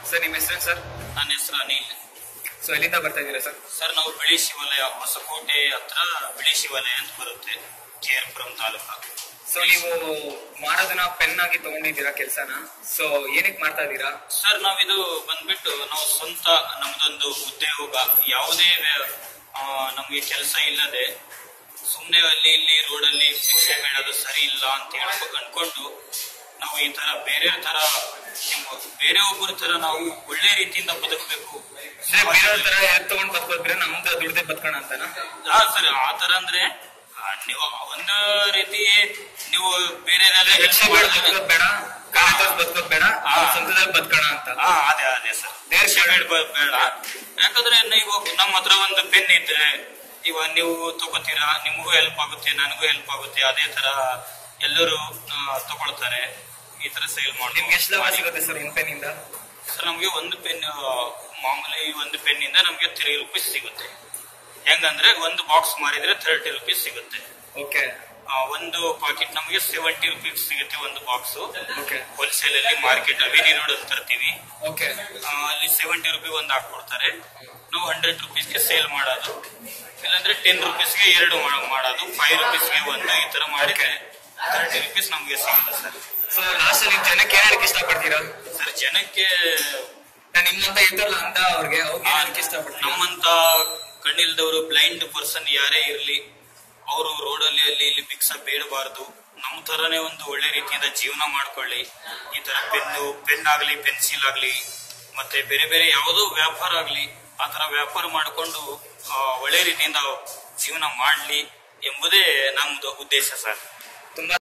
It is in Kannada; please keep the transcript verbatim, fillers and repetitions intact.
ಸರ್ ನಿಮ್ಮ ಹೆಸರು ಸರ್? ನನ್ನ ಹೆಸರು ಅನಿಲ್. ಸೊ ಎಲ್ಲಿಂದ ಬರ್ತಾ ಇದ್ದೀರಾ ಸರ್? ಸರ್ ನಾವು ಬೆಳೇಶಿವಾಲಯ, ಹೊಸಕೋಟೆ ಹತ್ರ ಬೆಳೇಶಿವಾಲಯ ಅಂತ ಬರುತ್ತೆ, ಕೆ ಆರ್ ಪುರಂ ತಾಲೂಕು. ಸೊ ನೀವು ಮಾಡೋದನ್ನ ಪೆನ್ ಆಗಿ ತಗೊಂಡಿದ್ದೀರಾ ಕೆಲಸನ? ಸೊ ಏನಕ್ಕೆ ಮಾಡ್ತಾ ಇದ್ದೀರಾ ಸರ್? ನಾವಿದು ಬಂದ್ಬಿಟ್ಟು ನಾವು ಸ್ವಂತ ನಮ್ದೊಂದು ಉದ್ಯೋಗ, ಯಾವುದೇ ನಮ್ಗೆ ಕೆಲಸ ಇಲ್ಲದೆ ಸುಮ್ನೆ ಅಲ್ಲಿ ಇಲ್ಲಿ ರೋಡಲ್ಲಿ ಭಿಕ್ಷೆ ಬೇಡೋದು ಸರಿ ಇಲ್ಲ ಅಂತ ಹೇಳ್ಬೇಕು ಅನ್ಕೊಂಡು ನಾವು ಈ ತರ ಬೇರೆ ತರ ಬೇರೆ ಒಬ್ಬರ ತರ ನಾವು ಒಳ್ಳೆ ರೀತಿಯಿಂದ ಬದುಕಬೇಕು. ಬೇರೆಯವ್ರ ತರ ತಗೊಂಡ್ ಬದುಕೋದ್ರೆ ನಮ್ದು ದುಡ್ದೇ ಬದುಕೋಣ ಅಂತನಾ? ಹಾ ಸರ್, ಆ ತರ ಅಂದ್ರೆ ನೀವು ಒಂದು ರೀತಿ ನೀವು ಬೇರೆ ಬದುಕೋದ್ ಬೇಡ, ಬದುಕೋದ್ ಬೇಡ, ಸ್ವಂತದಲ್ಲಿ ಬದುಕೋಣ ಅಂತ. ಹಾ ಅದೇ ಅದೇ ಸರ್, ಬೇಡ. ಯಾಕಂದ್ರೆ ಇವಾಗ ನಮ್ಮ ಹತ್ರ ಒಂದು ಪೆನ್ ಇದ್ರೆ ಇವಾಗ ನೀವು ತಗೋತೀರಾ, ನಿಮಗೂ ಹೆಲ್ಪ್ ಆಗುತ್ತೆ, ನನಗೂ ಹೆಲ್ಪ್ ಆಗುತ್ತೆ. ಅದೇ ತರ ಎಲ್ಲರೂ ತಗೊಳ್ತಾರೆ. ಈ ತರ ಸೇಲ್ ಮಾಡಿ. ನಿಮ್ಗೆ ಎಷ್ಟು ಲಾಭ ಸಿಗುತ್ತೆ ಸರ್ ಒಂದು ಪೆನ್ ಇಂದ? ಸರ್ ನಮ್ಗೆ ಒಂದು ಪೆನ್, ಮಾಮೂಲಿ ಒಂದು ಪೆನ್ ಇಂದ ನಮ್ಗೆ ತ್ರೀ ರುಪೀಸ್ ಸಿಗುತ್ತೆ. ಹೆಂಗಂದ್ರೆ ಒಂದು ಬಾಕ್ಸ್ ಮಾರಿದ್ರೆ ಥರ್ಟಿ ರುಪೀಸ್ ಸಿಗುತ್ತೆ. ಓಕೆ. ಒಂದು ಪಾಕೆಟ್ ನಮಗೆ ಸೆವೆಂಟಿ ರುಪೀಸ್ ಸಿಗುತ್ತೆ ಒಂದು ಬಾಕ್ಸ್. ಹೋಲ್ಸೇಲ್ ಅಲ್ಲಿ ಮಾರ್ಕೆಟ್ ಬೇರೆ ರೋಡ್ ಅಲ್ಲಿ ತರ್ತೀವಿ, ಅಲ್ಲಿ ಸೆವೆಂಟಿ ರುಪೀಸ್ ಒಂದು ಹಾಕೊಡ್ತಾರೆ. ನಾವು ಹಂಡ್ರೆಡ್ ರುಪೀಸ್ಗೆ ಸೇಲ್ ಮಾಡೋದು, ಇಲ್ಲಾಂದ್ರೆ ಟೆನ್ ರುಪೀಸ್ಗೆ ಎರಡು ಮಾಡೋದು, ಫೈವ್ ರುಪೀಸ್ಗೆ ಒಂದು, ಈ ತರ ಮಾಡಿದ್ರೆ ತರ್ಟಿ ರುಪೀಸ್ ನಮ್ಗೆ ಸಿಗುತ್ತೆ ಸರ್. ಸೊ ಲಾಸ್ಟ್ ಅಲ್ಲಿ ಜನಕ್ಕೆ ಏನ್ ಹೇಳಕ್ ಇಷ್ಟಪಡ್ತೀರಾ ಸರ್? ಜನಕ್ಕೆ ನಿಮ್ಮಂತ ಇದ್ರಲ್ಲ ಅಂತ ಅವ್ರಿಗೆ ಅವ್ರಿಗೆ ಇಷ್ಟಪಡ್ತೀರಾ? ನಮ್ಮಂತ ಕಣ್ಣಿಲ್ದವರು, ಬ್ಲೈಂಡ್ ಪರ್ಸನ್ ಯಾರೇ ಇರ್ಲಿ, ಅವರು ರೋಡಲ್ಲಿ ಅಲ್ಲಿ ಇಲ್ಲಿ ಭಿಕ್ಷ ಬೇಡಬಾರ್ದು. ನಮ್ಮ ತರನೇ ಒಂದು ಒಳ್ಳೆ ರೀತಿಯಿಂದ ಜೀವನ ಮಾಡ್ಕೊಳ್ಳಿ. ಈ ತರ ಪೆನ್ನು ಪೆನ್ ಆಗ್ಲಿ, ಪೆನ್ಸಿಲ್ ಆಗ್ಲಿ, ಮತ್ತೆ ಬೇರೆ ಬೇರೆ ಯಾವುದೋ ವ್ಯಾಪಾರ ಆಗ್ಲಿ, ಆ ತರ ವ್ಯಾಪಾರ ಮಾಡಿಕೊಂಡು ಒಳ್ಳೆ ರೀತಿಯಿಂದ ಜೀವನ ಮಾಡ್ಲಿ ಎಂಬುದೇ ನಮ್ದು ಉದ್ದೇಶ ಸರ್. ತುಂಬಾ